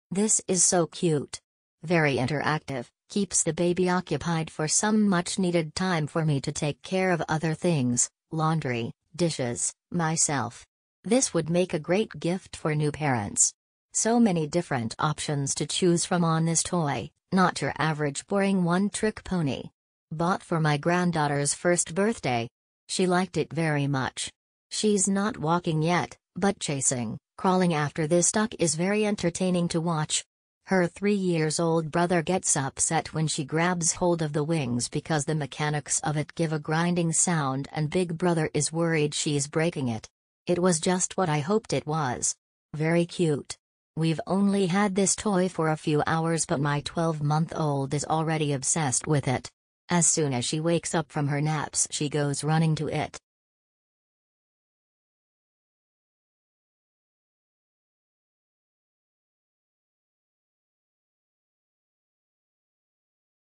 This is so cute. Very interactive, keeps the baby occupied for some much-needed time for me to take care of other things, laundry, dishes, myself. This would make a great gift for new parents. So many different options to choose from on this toy, not your average boring one-trick pony. Bought for my granddaughter's first birthday. She liked it very much. She's not walking yet, but chasing, crawling after this duck is very entertaining to watch. Her 3-year-old brother gets upset when she grabs hold of the wings because the mechanics of it give a grinding sound and Big Brother is worried she's breaking it. It was just what I hoped it was. Very cute. We've only had this toy for a few hours but my 12-month-old is already obsessed with it. As soon as she wakes up from her naps she goes running to it.